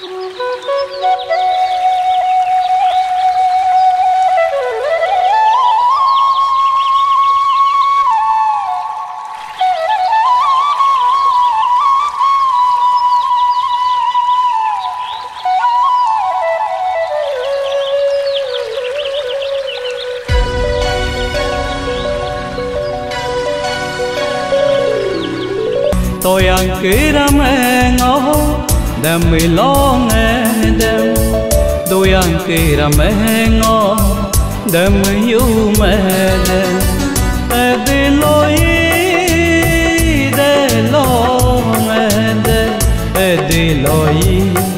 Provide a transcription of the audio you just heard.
tôi ăn kỹ ra mẹ ngó đêm mi lo nghe đêm tôi ăn kỹ ra mẹ ngó đêm mi yêu mẹ đêm để lối để lo nghe đêm để lối